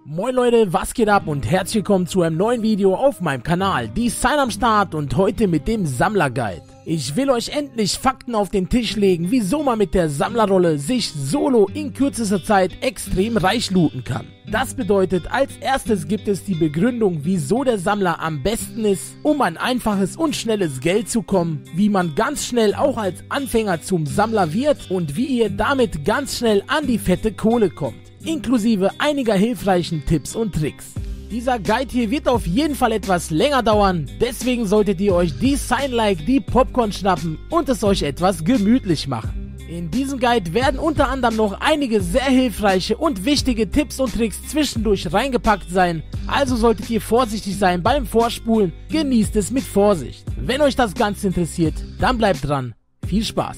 Moin Leute, was geht ab und herzlich willkommen zu einem neuen Video auf meinem Kanal. Die Sign am Start und heute mit dem Sammlerguide. Ich will euch endlich Fakten auf den Tisch legen, wieso man mit der Sammlerrolle sich solo in kürzester Zeit extrem reich looten kann. Das bedeutet, als erstes gibt es die Begründung, wieso der Sammler am besten ist, um an einfaches und schnelles Geld zu kommen, wie man ganz schnell auch als Anfänger zum Sammler wird und wie ihr damit ganz schnell an die fette Kohle kommt, inklusive einiger hilfreichen Tipps und Tricks. Dieser Guide hier wird auf jeden Fall etwas länger dauern, deswegen solltet ihr euch die Sign-like, die Popcorn schnappen und es euch etwas gemütlich machen. In diesem Guide werden unter anderem noch einige sehr hilfreiche und wichtige Tipps und Tricks zwischendurch reingepackt sein, also solltet ihr vorsichtig sein beim Vorspulen, genießt es mit Vorsicht. Wenn euch das Ganze interessiert, dann bleibt dran, viel Spaß!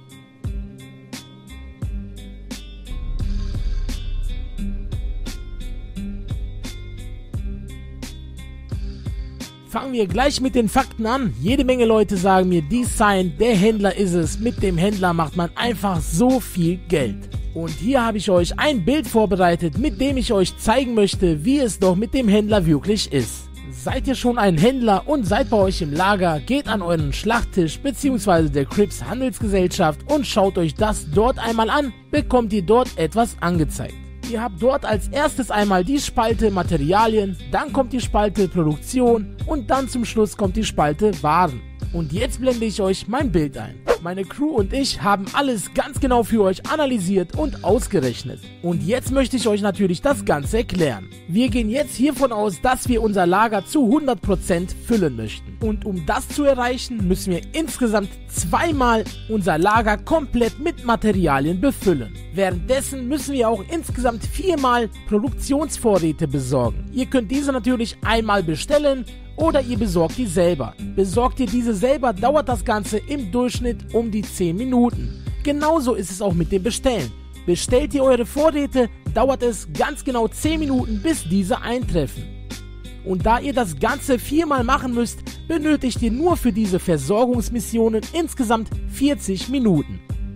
Fangen wir gleich mit den Fakten an. Jede Menge Leute sagen mir, die Sign, der Händler ist es. Mit dem Händler macht man einfach so viel Geld. Und hier habe ich euch ein Bild vorbereitet, mit dem ich euch zeigen möchte, wie es doch mit dem Händler wirklich ist. Seid ihr schon ein Händler und seid bei euch im Lager, geht an euren Schlachttisch bzw. der Crips Handelsgesellschaft und schaut euch das dort einmal an, bekommt ihr dort etwas angezeigt. Ihr habt dort als erstes einmal die Spalte Materialien, dann kommt die Spalte Produktion und dann zum Schluss kommt die Spalte Waren. Und jetzt blende ich euch mein Bild ein. Meine Crew und ich haben alles ganz genau für euch analysiert und ausgerechnet. Und jetzt möchte ich euch natürlich das Ganze erklären. Wir gehen jetzt hiervon aus, dass wir unser Lager zu 100% füllen möchten. Und um das zu erreichen, müssen wir insgesamt zweimal unser Lager komplett mit Materialien befüllen. Währenddessen müssen wir auch insgesamt 4-mal Produktionsvorräte besorgen. Ihr könnt diese natürlich einmal bestellen oder ihr besorgt die selber. Besorgt ihr diese selber, dauert das Ganze im Durchschnitt um die 10 Minuten. Genauso ist es auch mit dem Bestellen. Bestellt ihr eure Vorräte, dauert es ganz genau 10 Minuten, bis diese eintreffen. Und da ihr das Ganze 4-mal machen müsst, benötigt ihr nur für diese Versorgungsmissionen insgesamt 40 Minuten.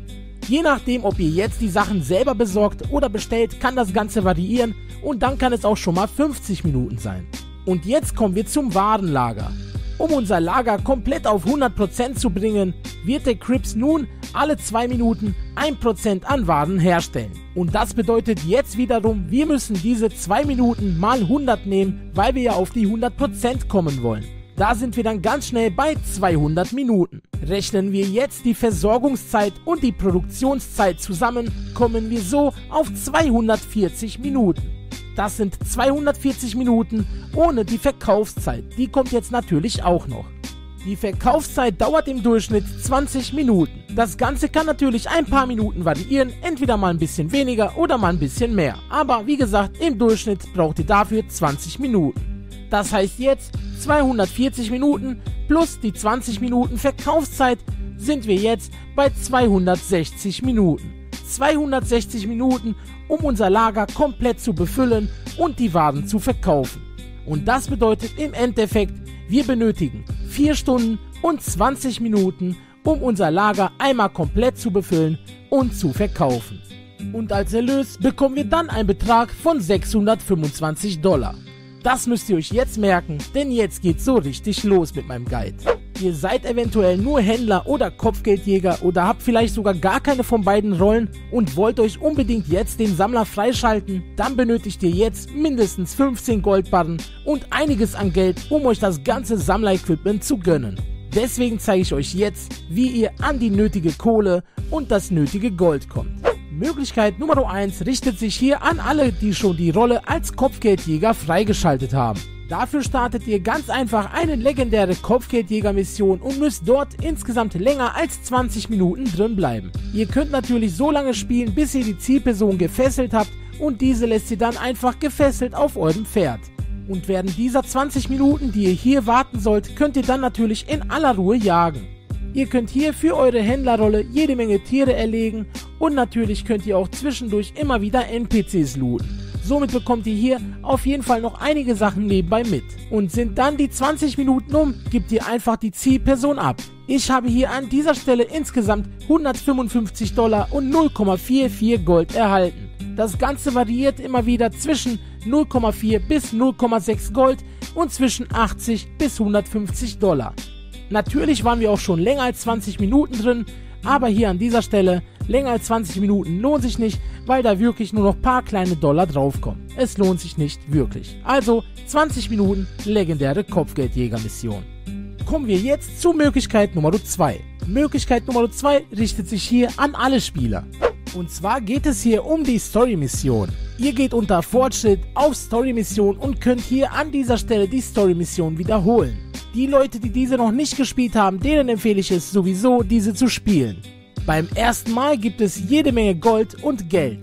Je nachdem, ob ihr jetzt die Sachen selber besorgt oder bestellt, kann das Ganze variieren und dann kann es auch schon mal 50 Minuten sein. Und jetzt kommen wir zum Warenlager. Um unser Lager komplett auf 100% zu bringen, wird der Crips nun alle 2 Minuten 1% an Waren herstellen. Und das bedeutet jetzt wiederum, wir müssen diese 2 Minuten mal 100 nehmen, weil wir ja auf die 100% kommen wollen. Da sind wir dann ganz schnell bei 200 Minuten. Rechnen wir jetzt die Versorgungszeit und die Produktionszeit zusammen, kommen wir so auf 240 Minuten. Das sind 240 Minuten ohne die Verkaufszeit. Die kommt jetzt natürlich auch noch. Die Verkaufszeit dauert im Durchschnitt 20 Minuten. Das Ganze kann natürlich ein paar Minuten variieren, entweder mal ein bisschen weniger oder mal ein bisschen mehr. Aber wie gesagt, im Durchschnitt braucht ihr dafür 20 Minuten. Das heißt jetzt 240 Minuten plus die 20 Minuten Verkaufszeit sind wir jetzt bei 260 Minuten. 260 Minuten, um unser Lager komplett zu befüllen und die Waren zu verkaufen. Und das bedeutet im Endeffekt, wir benötigen 4 Stunden und 20 Minuten, um unser Lager einmal komplett zu befüllen und zu verkaufen. Und als Erlös bekommen wir dann einen Betrag von $625. Das müsst ihr euch jetzt merken, denn jetzt geht's so richtig los mit meinem Guide. Ihr seid eventuell nur Händler oder Kopfgeldjäger oder habt vielleicht sogar gar keine von beiden Rollen und wollt euch unbedingt jetzt den Sammler freischalten, dann benötigt ihr jetzt mindestens 15 Goldbarren und einiges an Geld, um euch das ganze Sammler-Equipment zu gönnen. Deswegen zeige ich euch jetzt, wie ihr an die nötige Kohle und das nötige Gold kommt. Möglichkeit Nummer 1 richtet sich hier an alle, die schon die Rolle als Kopfgeldjäger freigeschaltet haben. Dafür startet ihr ganz einfach eine legendäre Kopfgeldjäger-Mission und müsst dort insgesamt länger als 20 Minuten drin bleiben. Ihr könnt natürlich so lange spielen, bis ihr die Zielperson gefesselt habt und diese lässt ihr dann einfach gefesselt auf eurem Pferd. Und während dieser 20 Minuten, die ihr hier warten sollt, könnt ihr dann natürlich in aller Ruhe jagen. Ihr könnt hier für eure Händlerrolle jede Menge Tiere erlegen und natürlich könnt ihr auch zwischendurch immer wieder NPCs looten. Somit bekommt ihr hier auf jeden Fall noch einige Sachen nebenbei mit. Und sind dann die 20 Minuten um, gebt ihr einfach die Zielperson ab. Ich habe hier an dieser Stelle insgesamt $155 und 0,44 Gold erhalten. Das Ganze variiert immer wieder zwischen 0,4 bis 0,6 Gold und zwischen 80 bis 150 $. Natürlich waren wir auch schon länger als 20 Minuten drin, aber hier an dieser Stelle, länger als 20 Minuten lohnt sich nicht, weil da wirklich nur noch ein paar kleine Dollar draufkommen. Es lohnt sich nicht wirklich. Also 20 Minuten legendäre Kopfgeldjäger-Mission. Kommen wir jetzt zu Möglichkeit Nummer 2. Möglichkeit Nummer 2 richtet sich hier an alle Spieler. Und zwar geht es hier um die Story-Mission. Ihr geht unter Fortschritt auf Story-Mission und könnt hier an dieser Stelle die Story-Mission wiederholen. Die Leute, die diese noch nicht gespielt haben, denen empfehle ich es sowieso, diese zu spielen. Beim ersten Mal gibt es jede Menge Gold und Geld.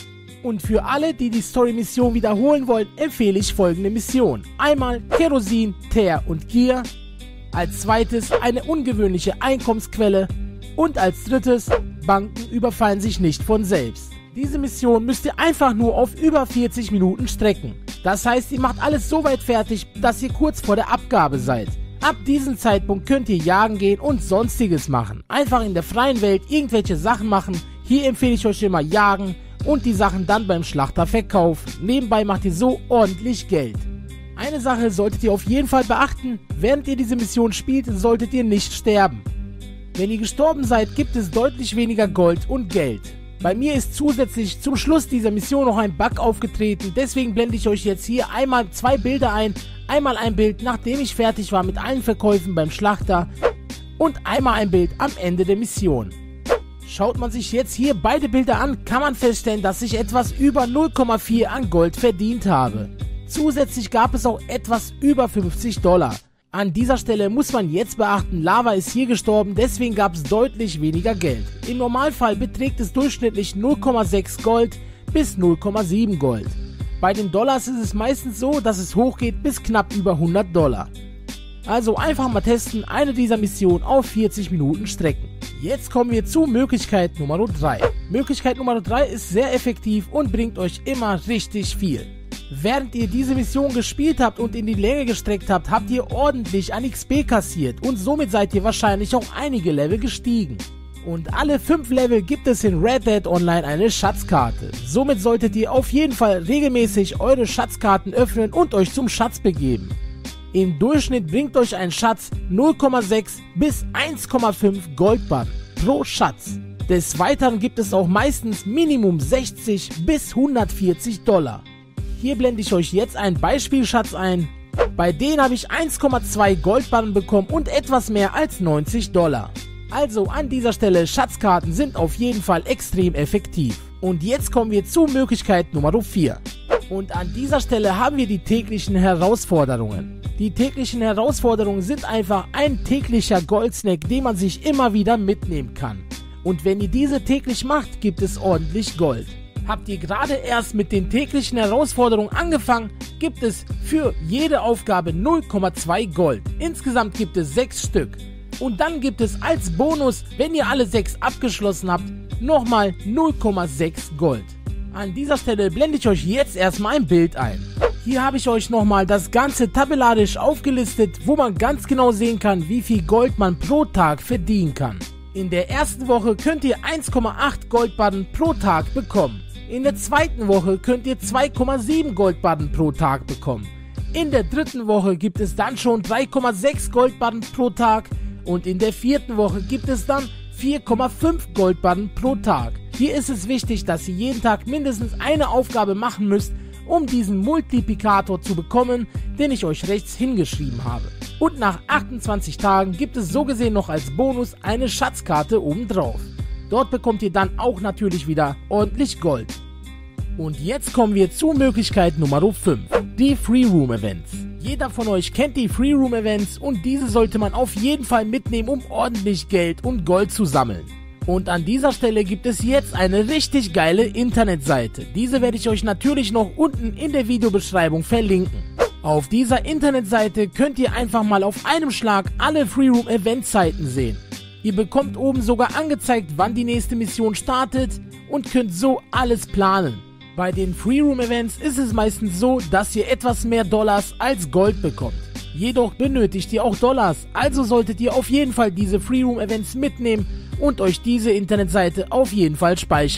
Und für alle, die die Story-Mission wiederholen wollen, empfehle ich folgende Mission. Einmal Kerosin, Teer und Gier. Als zweites eine ungewöhnliche Einkommensquelle. Und als drittes, Banken überfallen sich nicht von selbst. Diese Mission müsst ihr einfach nur auf über 40 Minuten strecken. Das heißt, ihr macht alles so weit fertig, dass ihr kurz vor der Abgabe seid. Ab diesem Zeitpunkt könnt ihr jagen gehen und sonstiges machen. Einfach in der freien Welt irgendwelche Sachen machen. Hier empfehle ich euch immer jagen und die Sachen dann beim Schlachter verkaufen. Nebenbei macht ihr so ordentlich Geld. Eine Sache solltet ihr auf jeden Fall beachten: Während ihr diese Mission spielt, solltet ihr nicht sterben. Wenn ihr gestorben seid, gibt es deutlich weniger Gold und Geld. Bei mir ist zusätzlich zum Schluss dieser Mission noch ein Bug aufgetreten, deswegen blende ich euch jetzt hier einmal 2 Bilder ein. Einmal ein Bild, nachdem ich fertig war mit allen Verkäufen beim Schlachter, und einmal ein Bild am Ende der Mission. Schaut man sich jetzt hier beide Bilder an, kann man feststellen, dass ich etwas über 0,4 an Gold verdient habe. Zusätzlich gab es auch etwas über 50 $. An dieser Stelle muss man jetzt beachten, Lava ist hier gestorben, deswegen gab es deutlich weniger Geld. Im Normalfall beträgt es durchschnittlich 0,6 Gold bis 0,7 Gold. Bei den Dollars ist es meistens so, dass es hochgeht bis knapp über 100 $. Also einfach mal testen, eine dieser Missionen auf 40 Minuten strecken. Jetzt kommen wir zu Möglichkeit Nummer 3. Möglichkeit Nummer 3 ist sehr effektiv und bringt euch immer richtig viel. Während ihr diese Mission gespielt habt und in die Länge gestreckt habt, habt ihr ordentlich an XP kassiert und somit seid ihr wahrscheinlich auch einige Level gestiegen. Und alle 5 Level gibt es in Red Dead Online eine Schatzkarte. Somit solltet ihr auf jeden Fall regelmäßig eure Schatzkarten öffnen und euch zum Schatz begeben. Im Durchschnitt bringt euch ein Schatz 0,6 bis 1,5 Goldbarren pro Schatz. Des Weiteren gibt es auch meistens Minimum 60 bis 140 $. Hier blende ich euch jetzt einen Beispielschatz ein. Bei denen habe ich 1,2 Goldbarren bekommen und etwas mehr als 90 $. Also an dieser Stelle, Schatzkarten sind auf jeden Fall extrem effektiv. Und jetzt kommen wir zu Möglichkeit Nummer 4. Und an dieser Stelle haben wir die täglichen Herausforderungen. Die täglichen Herausforderungen sind einfach ein täglicher Goldsnack, den man sich immer wieder mitnehmen kann. Und wenn ihr diese täglich macht, gibt es ordentlich Gold. Habt ihr gerade erst mit den täglichen Herausforderungen angefangen, gibt es für jede Aufgabe 0,2 Gold. Insgesamt gibt es 6 Stück. Und dann gibt es als Bonus, wenn ihr alle 6 abgeschlossen habt, nochmal 0,6 Gold. An dieser Stelle blende ich euch jetzt erstmal ein Bild ein. Hier habe ich euch nochmal das Ganze tabellarisch aufgelistet, wo man ganz genau sehen kann, wie viel Gold man pro Tag verdienen kann. In der ersten Woche könnt ihr 1,8 Goldbarren pro Tag bekommen. In der zweiten Woche könnt ihr 2,7 Goldbarren pro Tag bekommen. In der dritten Woche gibt es dann schon 3,6 Goldbarren pro Tag und in der vierten Woche gibt es dann 4,5 Goldbarren pro Tag. Hier ist es wichtig, dass ihr jeden Tag mindestens eine Aufgabe machen müsst, um diesen Multiplikator zu bekommen, den ich euch rechts hingeschrieben habe. Und nach 28 Tagen gibt es so gesehen noch als Bonus eine Schatzkarte obendrauf. Dort bekommt ihr dann auch natürlich wieder ordentlich Gold. Und jetzt kommen wir zu Möglichkeit Nummer 5, die Free Room Events. Jeder von euch kennt die Free Room Events und diese sollte man auf jeden Fall mitnehmen, um ordentlich Geld und Gold zu sammeln. Und an dieser Stelle gibt es jetzt eine richtig geile Internetseite. Diese werde ich euch natürlich noch unten in der Videobeschreibung verlinken. Auf dieser Internetseite könnt ihr einfach mal auf einem Schlag alle Free Room Event Seiten sehen. Ihr bekommt oben sogar angezeigt, wann die nächste Mission startet und könnt so alles planen. Bei den Free Room Events ist es meistens so, dass ihr etwas mehr Dollars als Gold bekommt. Jedoch benötigt ihr auch Dollars, also solltet ihr auf jeden Fall diese Free Room Events mitnehmen und euch diese Internetseite auf jeden Fall speichern.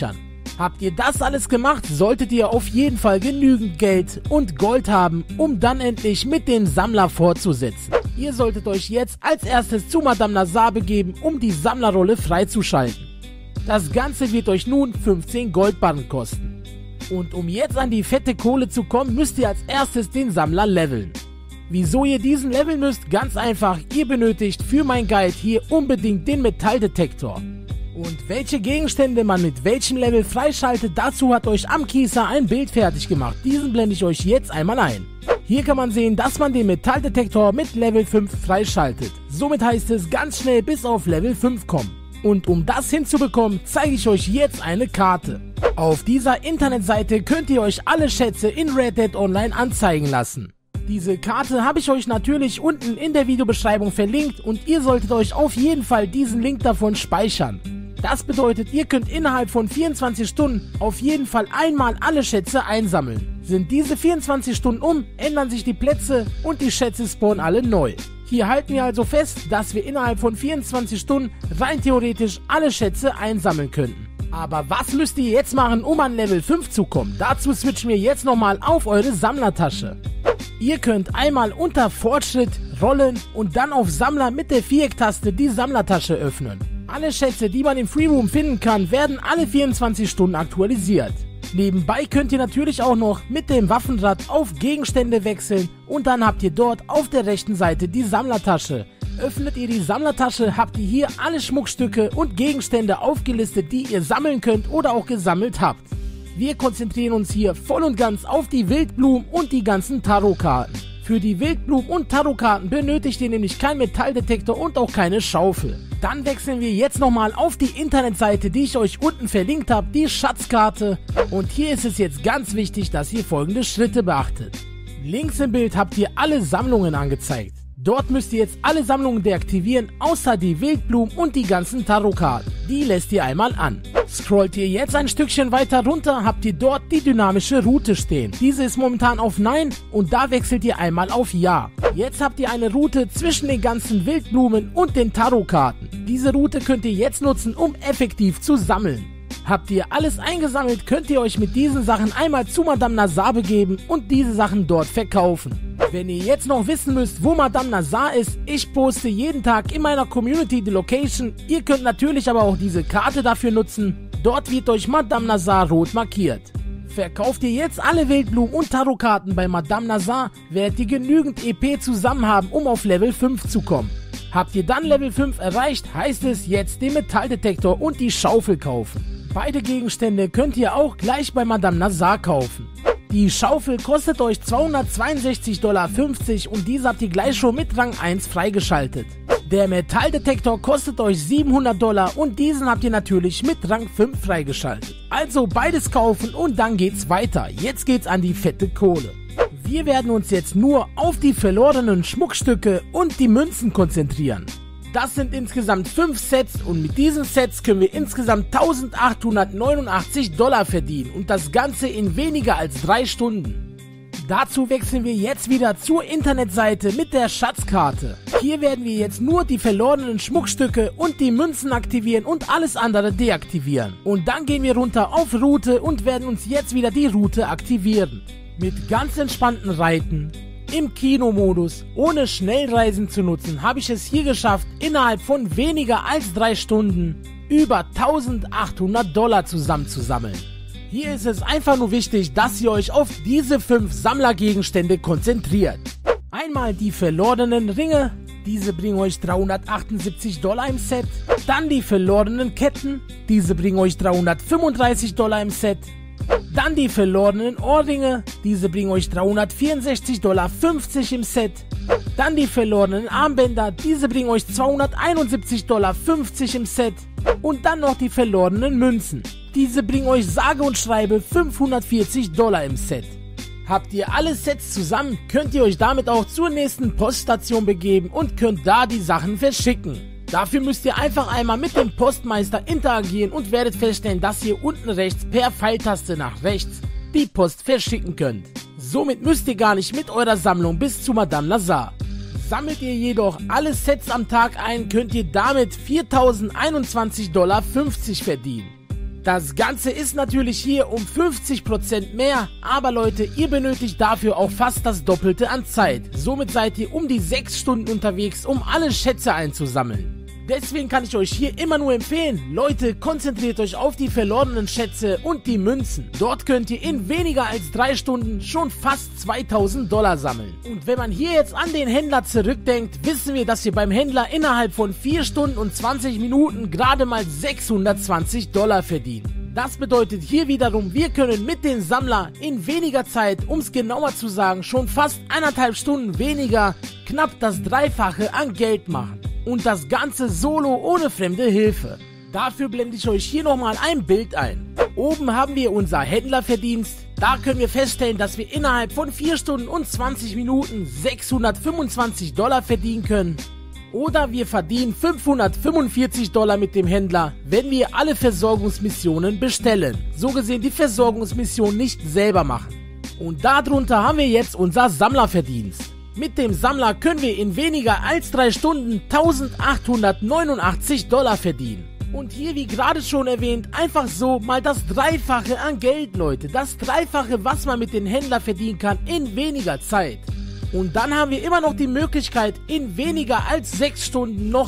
Habt ihr das alles gemacht, solltet ihr auf jeden Fall genügend Geld und Gold haben, um dann endlich mit dem Sammler fortzusetzen. Ihr solltet euch jetzt als erstes zu Madame Nazar begeben, um die Sammlerrolle freizuschalten. Das Ganze wird euch nun 15 Goldbarren kosten. Und um jetzt an die fette Kohle zu kommen, müsst ihr als erstes den Sammler leveln. Wieso ihr diesen leveln müsst? Ganz einfach, ihr benötigt für mein Guide hier unbedingt den Metalldetektor. Und welche Gegenstände man mit welchem Level freischaltet, dazu hat euch Amkisa ein Bild fertig gemacht. Diesen blende ich euch jetzt einmal ein. Hier kann man sehen, dass man den Metalldetektor mit Level 5 freischaltet. Somit heißt es ganz schnell bis auf Level 5 kommen. Und um das hinzubekommen, zeige ich euch jetzt eine Karte. Auf dieser Internetseite könnt ihr euch alle Schätze in Red Dead Online anzeigen lassen. Diese Karte habe ich euch natürlich unten in der Videobeschreibung verlinkt und ihr solltet euch auf jeden Fall diesen Link davon speichern. Das bedeutet, ihr könnt innerhalb von 24 Stunden auf jeden Fall einmal alle Schätze einsammeln. Sind diese 24 Stunden um, ändern sich die Plätze und die Schätze spawnen alle neu. Hier halten wir also fest, dass wir innerhalb von 24 Stunden rein theoretisch alle Schätze einsammeln könnten. Aber was müsst ihr jetzt machen, um an Level 5 zu kommen? Dazu switchen wir jetzt nochmal auf eure Sammlertasche. Ihr könnt einmal unter Fortschritt rollen und dann auf Sammler mit der Vierecktaste die Sammlertasche öffnen. Alle Schätze, die man im Freeroom finden kann, werden alle 24 Stunden aktualisiert. Nebenbei könnt ihr natürlich auch noch mit dem Waffenrad auf Gegenstände wechseln und dann habt ihr dort auf der rechten Seite die Sammlertasche. Öffnet ihr die Sammlertasche, habt ihr hier alle Schmuckstücke und Gegenstände aufgelistet, die ihr sammeln könnt oder auch gesammelt habt. Wir konzentrieren uns hier voll und ganz auf die Wildblumen und die ganzen Tarotkarten. Für die Wildblumen und Tarotkarten benötigt ihr nämlich keinen Metalldetektor und auch keine Schaufel. Dann wechseln wir jetzt nochmal auf die Internetseite, die ich euch unten verlinkt habe, die Schatzkarte. Und hier ist es jetzt ganz wichtig, dass ihr folgende Schritte beachtet. Links im Bild habt ihr alle Sammlungen angezeigt. Dort müsst ihr jetzt alle Sammlungen deaktivieren, außer die Wildblumen und die ganzen Tarotkarten. Die lässt ihr einmal an. Scrollt ihr jetzt ein Stückchen weiter runter, habt ihr dort die dynamische Route stehen. Diese ist momentan auf Nein und da wechselt ihr einmal auf Ja. Jetzt habt ihr eine Route zwischen den ganzen Wildblumen und den Tarotkarten. Diese Route könnt ihr jetzt nutzen, um effektiv zu sammeln. Habt ihr alles eingesammelt, könnt ihr euch mit diesen Sachen einmal zu Madame Nazar begeben und diese Sachen dort verkaufen. Wenn ihr jetzt noch wissen müsst, wo Madame Nazar ist, ich poste jeden Tag in meiner Community die Location. Ihr könnt natürlich aber auch diese Karte dafür nutzen. Dort wird euch Madame Nazar rot markiert. Verkauft ihr jetzt alle Wildblumen und Tarotkarten bei Madame Nazar, werdet ihr genügend EP zusammen haben, um auf Level 5 zu kommen. Habt ihr dann Level 5 erreicht, heißt es jetzt den Metalldetektor und die Schaufel kaufen. Beide Gegenstände könnt ihr auch gleich bei Madame Nazar kaufen. Die Schaufel kostet euch $262,50 und diese habt ihr gleich schon mit Rang 1 freigeschaltet. Der Metalldetektor kostet euch $700 und diesen habt ihr natürlich mit Rang 5 freigeschaltet. Also beides kaufen und dann geht's weiter. Jetzt geht's an die fette Kohle. Wir werden uns jetzt nur auf die verlorenen Schmuckstücke und die Münzen konzentrieren. Das sind insgesamt 5 Sets und mit diesen Sets können wir insgesamt $1.889 verdienen und das Ganze in weniger als 3 Stunden. Dazu wechseln wir jetzt wieder zur Internetseite mit der Schatzkarte. Hier werden wir jetzt nur die verlorenen Schmuckstücke und die Münzen aktivieren und alles andere deaktivieren. Und dann gehen wir runter auf Route und werden uns jetzt wieder die Route aktivieren. Mit ganz entspannten Reiten. Im Kinomodus, ohne Schnellreisen zu nutzen, habe ich es hier geschafft, innerhalb von weniger als 3 Stunden über $1.800 zusammenzusammeln. Hier ist es einfach nur wichtig, dass ihr euch auf diese 5 Sammlergegenstände konzentriert. Einmal die verlorenen Ringe, diese bringen euch $378 im Set. Dann die verlorenen Ketten, diese bringen euch $335 im Set. Dann die verlorenen Ohrringe, diese bringen euch $364,50 im Set. Dann die verlorenen Armbänder, diese bringen euch $271,50 im Set. Und dann noch die verlorenen Münzen, diese bringen euch sage und schreibe $540 im Set. Habt ihr alle Sets zusammen, könnt ihr euch damit auch zur nächsten Poststation begeben und könnt da die Sachen verschicken. Dafür müsst ihr einfach einmal mit dem Postmeister interagieren und werdet feststellen, dass ihr unten rechts per Pfeiltaste nach rechts die Post verschicken könnt. Somit müsst ihr gar nicht mit eurer Sammlung bis zu Madame Nazar. Sammelt ihr jedoch alle Sets am Tag ein, könnt ihr damit $4.021,50 verdienen. Das Ganze ist natürlich hier um 50% mehr, aber Leute, ihr benötigt dafür auch fast das Doppelte an Zeit. Somit seid ihr um die 6 Stunden unterwegs, um alle Schätze einzusammeln. Deswegen kann ich euch hier immer nur empfehlen, Leute, konzentriert euch auf die verlorenen Schätze und die Münzen. Dort könnt ihr in weniger als 3 Stunden schon fast $2000 sammeln. Und wenn man hier jetzt an den Händler zurückdenkt, wissen wir, dass wir beim Händler innerhalb von 4 Stunden und 20 Minuten gerade mal $620 verdienen. Das bedeutet hier wiederum, wir können mit dem Sammler in weniger Zeit, um es genauer zu sagen, schon fast 1,5 Stunden weniger, knapp das Dreifache an Geld machen. Und das Ganze solo ohne fremde Hilfe. Dafür blende ich euch hier nochmal ein Bild ein. Oben haben wir unser Händlerverdienst. Da können wir feststellen, dass wir innerhalb von 4 Stunden und 20 Minuten $625 verdienen können. Oder wir verdienen $545 mit dem Händler, wenn wir alle Versorgungsmissionen bestellen. So gesehen die Versorgungsmission nicht selber machen. Und darunter haben wir jetzt unser Sammlerverdienst. Mit dem Sammler können wir in weniger als 3 Stunden $1889 verdienen. Und hier, wie gerade schon erwähnt, einfach so mal das Dreifache an Geld, Leute. Das Dreifache, was man mit dem Händler verdienen kann in weniger Zeit. Und dann haben wir immer noch die Möglichkeit, in weniger als 6 Stunden noch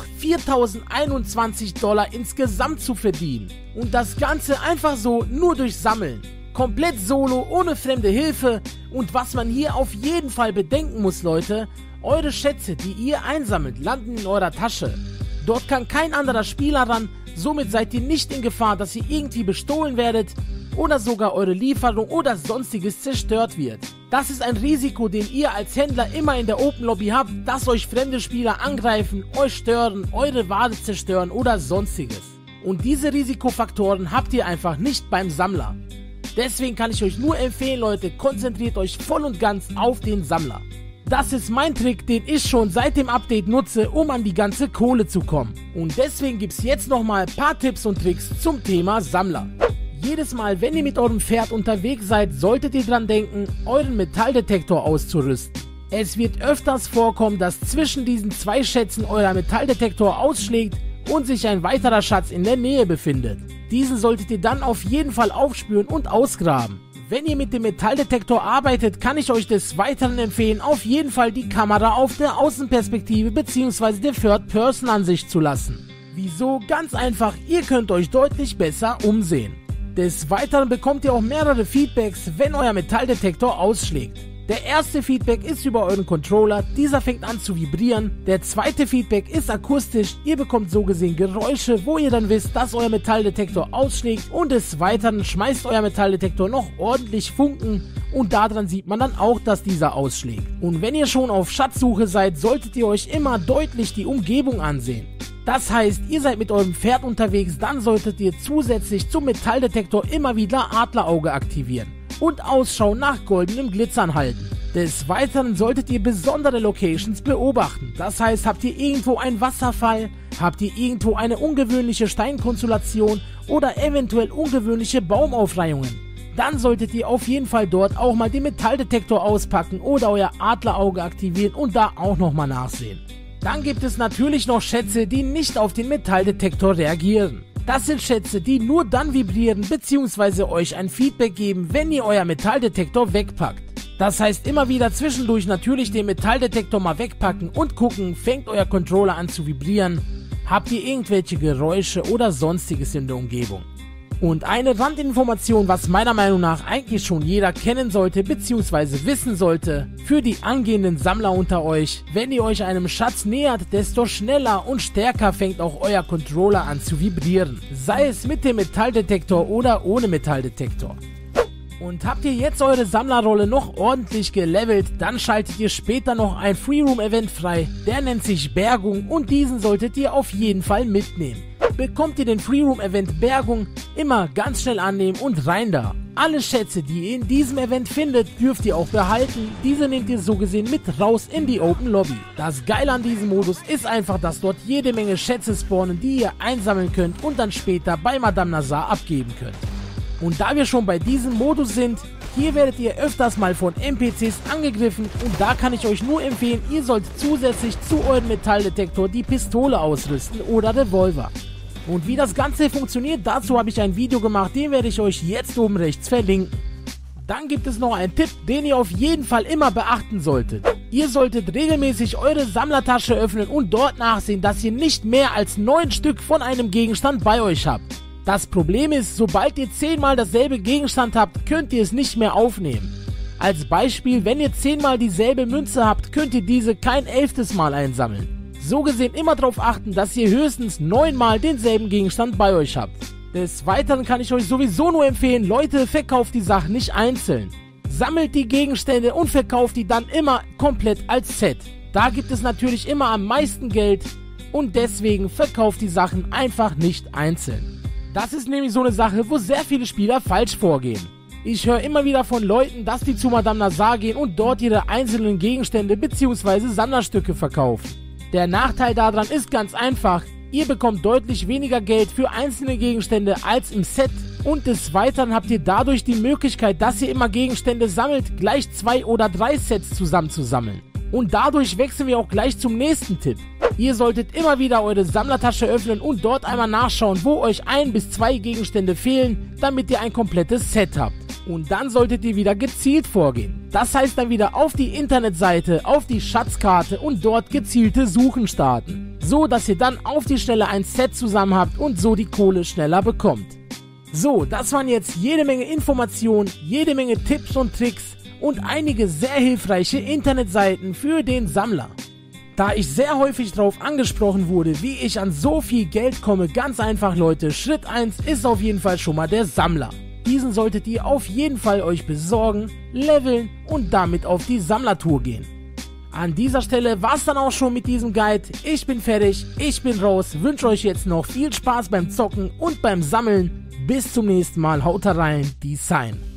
$4021 insgesamt zu verdienen. Und das Ganze einfach so nur durch Sammeln. Komplett solo, ohne fremde Hilfe. Und was man hier auf jeden Fall bedenken muss, Leute, eure Schätze, die ihr einsammelt, landen in eurer Tasche. Dort kann kein anderer Spieler ran, somit seid ihr nicht in Gefahr, dass ihr irgendwie bestohlen werdet oder sogar eure Lieferung oder sonstiges zerstört wird. Das ist ein Risiko, den ihr als Händler immer in der Open Lobby habt, dass euch fremde Spieler angreifen, euch stören, eure Ware zerstören oder sonstiges. Und diese Risikofaktoren habt ihr einfach nicht beim Sammler. Deswegen kann ich euch nur empfehlen, Leute, konzentriert euch voll und ganz auf den Sammler. Das ist mein Trick, den ich schon seit dem Update nutze, um an die ganze Kohle zu kommen. Und deswegen gibt es jetzt nochmal ein paar Tipps und Tricks zum Thema Sammler. Jedes Mal, wenn ihr mit eurem Pferd unterwegs seid, solltet ihr dran denken, euren Metalldetektor auszurüsten. Es wird öfters vorkommen, dass zwischen diesen 2 Schätzen euer Metalldetektor ausschlägt und sich ein weiterer Schatz in der Nähe befindet. Diesen solltet ihr dann auf jeden Fall aufspüren und ausgraben. Wenn ihr mit dem Metalldetektor arbeitet, kann ich euch des Weiteren empfehlen, auf jeden Fall die Kamera auf der Außenperspektive bzw. der Third-Person-Ansicht zu lassen. Wieso? Ganz einfach, ihr könnt euch deutlich besser umsehen. Des Weiteren bekommt ihr auch mehrere Feedbacks, wenn euer Metalldetektor ausschlägt. Der erste Feedback ist über euren Controller, dieser fängt an zu vibrieren. Der zweite Feedback ist akustisch, ihr bekommt so gesehen Geräusche, wo ihr dann wisst, dass euer Metalldetektor ausschlägt, und des Weiteren schmeißt euer Metalldetektor noch ordentlich Funken und daran sieht man dann auch, dass dieser ausschlägt. Und wenn ihr schon auf Schatzsuche seid, solltet ihr euch immer deutlich die Umgebung ansehen. Das heißt, ihr seid mit eurem Pferd unterwegs, dann solltet ihr zusätzlich zum Metalldetektor immer wieder Adlerauge aktivieren und Ausschau nach goldenem Glitzern halten. Des Weiteren solltet ihr besondere Locations beobachten. Das heißt, habt ihr irgendwo einen Wasserfall, habt ihr irgendwo eine ungewöhnliche Steinkonstellation oder eventuell ungewöhnliche Baumaufreihungen, dann solltet ihr auf jeden Fall dort auch mal den Metalldetektor auspacken oder euer Adlerauge aktivieren und da auch nochmal nachsehen. Dann gibt es natürlich noch Schätze, die nicht auf den Metalldetektor reagieren. Das sind Schätze, die nur dann vibrieren bzw. euch ein Feedback geben, wenn ihr euer Metalldetektor wegpackt. Das heißt, immer wieder zwischendurch natürlich den Metalldetektor mal wegpacken und gucken, fängt euer Controller an zu vibrieren, habt ihr irgendwelche Geräusche oder sonstiges in der Umgebung. Und eine Randinformation, was meiner Meinung nach eigentlich schon jeder kennen sollte bzw. wissen sollte, für die angehenden Sammler unter euch: Wenn ihr euch einem Schatz nähert, desto schneller und stärker fängt auch euer Controller an zu vibrieren, sei es mit dem Metalldetektor oder ohne Metalldetektor. Und habt ihr jetzt eure Sammlerrolle noch ordentlich gelevelt, dann schaltet ihr später noch ein Freeroom-Event frei, der nennt sich Bergung, und diesen solltet ihr auf jeden Fall mitnehmen. Bekommt ihr den Freeroom-Event Bergung, immer ganz schnell annehmen und rein da. Alle Schätze, die ihr in diesem Event findet, dürft ihr auch behalten, diese nehmt ihr so gesehen mit raus in die Open Lobby. Das Geile an diesem Modus ist einfach, dass dort jede Menge Schätze spawnen, die ihr einsammeln könnt und dann später bei Madame Nazar abgeben könnt. Und da wir schon bei diesem Modus sind, hier werdet ihr öfters mal von NPCs angegriffen, und da kann ich euch nur empfehlen, ihr sollt zusätzlich zu eurem Metalldetektor die Pistole ausrüsten oder Revolver. Und wie das Ganze funktioniert, dazu habe ich ein Video gemacht, den werde ich euch jetzt oben rechts verlinken. Dann gibt es noch einen Tipp, den ihr auf jeden Fall immer beachten solltet. Ihr solltet regelmäßig eure Sammlertasche öffnen und dort nachsehen, dass ihr nicht mehr als 9 Stück von einem Gegenstand bei euch habt. Das Problem ist, sobald ihr 10-mal dasselbe Gegenstand habt, könnt ihr es nicht mehr aufnehmen. Als Beispiel, wenn ihr 10-mal dieselbe Münze habt, könnt ihr diese kein 11. Mal einsammeln. So gesehen immer darauf achten, dass ihr höchstens 9-mal denselben Gegenstand bei euch habt. Des Weiteren kann ich euch sowieso nur empfehlen, Leute, verkauft die Sachen nicht einzeln. Sammelt die Gegenstände und verkauft die dann immer komplett als Set. Da gibt es natürlich immer am meisten Geld und deswegen verkauft die Sachen einfach nicht einzeln. Das ist nämlich so eine Sache, wo sehr viele Spieler falsch vorgehen. Ich höre immer wieder von Leuten, dass die zu Madame Nazar gehen und dort ihre einzelnen Gegenstände bzw. Sammlerstücke verkaufen. Der Nachteil daran ist ganz einfach, ihr bekommt deutlich weniger Geld für einzelne Gegenstände als im Set und des Weiteren habt ihr dadurch die Möglichkeit, dass ihr immer Gegenstände sammelt, gleich 2 oder 3 Sets zusammenzusammeln. Und dadurch wechseln wir auch gleich zum nächsten Tipp. Ihr solltet immer wieder eure Sammlertasche öffnen und dort einmal nachschauen, wo euch 1 bis 2 Gegenstände fehlen, damit ihr ein komplettes Set habt. Und dann solltet ihr wieder gezielt vorgehen. Das heißt dann wieder auf die Internetseite, auf die Schatzkarte und dort gezielte Suchen starten. So, dass ihr dann auf die Schnelle ein Set zusammen habt und so die Kohle schneller bekommt. So, das waren jetzt jede Menge Informationen, jede Menge Tipps und Tricks und einige sehr hilfreiche Internetseiten für den Sammler. Da ich sehr häufig darauf angesprochen wurde, wie ich an so viel Geld komme, ganz einfach Leute, Schritt 1 ist auf jeden Fall schon mal der Sammler. Diesen solltet ihr auf jeden Fall euch besorgen, leveln und damit auf die Sammlertour gehen. An dieser Stelle war es dann auch schon mit diesem Guide. Ich bin fertig, ich bin raus, wünsche euch jetzt noch viel Spaß beim Zocken und beim Sammeln. Bis zum nächsten Mal, haut rein, die Sign.